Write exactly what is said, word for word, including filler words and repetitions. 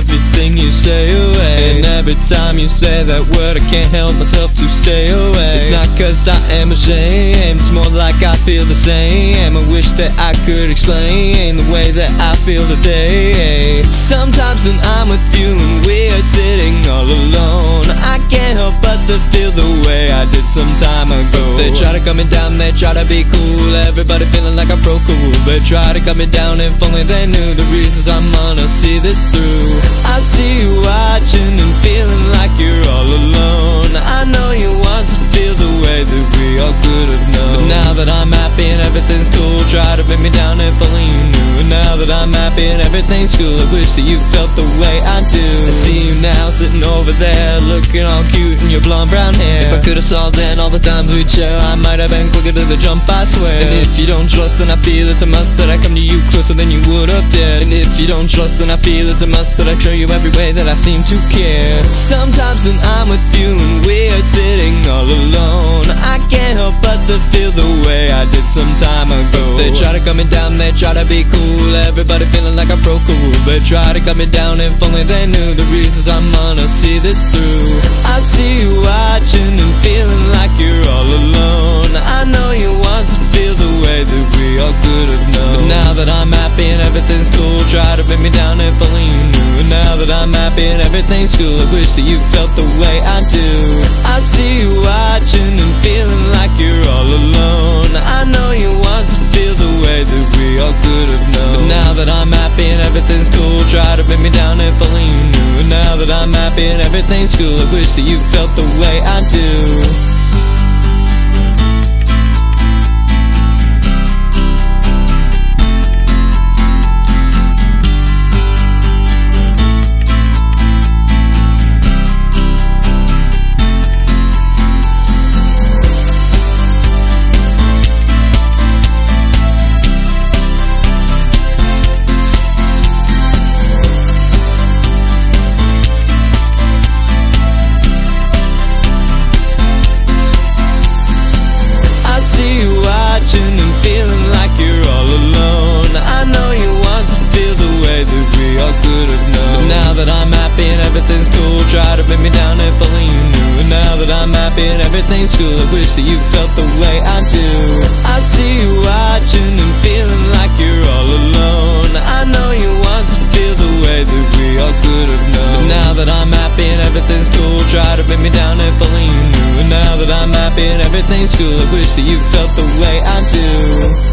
everything you say away. And every time you say that word, I can't help myself to stay away. It's not cause I am ashamed, it's more like I feel the same. I wish that I could explain the way that I feel today. Sometimes when I'm with you and we are sitting all alone, I can't help but to feel the way I did some time ago. They try to cut me down, they try to be cool, everybody feeling like I broke a rule. They try to cut me down, if only they knew the reasons I'm gonna see this through. I see you watching and feeling like you're all alone. I know you want to feel the way that we all could have known. But now that I'm happy and everything's cool, try to bring me down if only you knew. And now that I'm happy and everything's cool, I wish that you felt the way I do. I see you now sitting over there, looking all cute in your blonde brown hair. If I could've saw then all the times we'd share, I might have been quicker to the jump, I swear. And if you don't trust, then I feel it's a must that I come to you closer than you would have dared. And if you don't trust, then I feel it's a must that I show you every way that I seem to care. Sometimes when I'm with you and we are sitting all alone, I can't help but to feel the way I did some time ago. They try to cut me down, they try to be cool, everybody feeling like I broke a rule. They try to cut me down, if only they knew the reasons I'm gonna see this through. I see you watching and feeling like you're all alone. I know you want to feel the way that we all could have known. But now that I'm happy and everything's cool, try to bring me down if only you knew. And now that I'm happy and everything's cool, I wish that you felt the way I do. I see you watching and feeling like you're all alone. I know you want to feel the way that we all could have known. But now that I'm happy and everything's cool, try to bring me down if only you knew. And now that I'm happy and everything's cool, I wish that you felt the way I do. And feeling like you're all alone. I know you want to feel the way that we all could have known. But now that I'm happy and everything's cool, try to bring me down if only you knew. And now that I'm happy and everything's cool, I wish that you felt the way I do. I see you watching and feeling like you're all alone. I know you want to feel the way that we all could have known. But now that I'm happy and everything's cool, try to bring me down if only you knew. And now that I'm happy and everything's cool, I wish that you felt the way I do.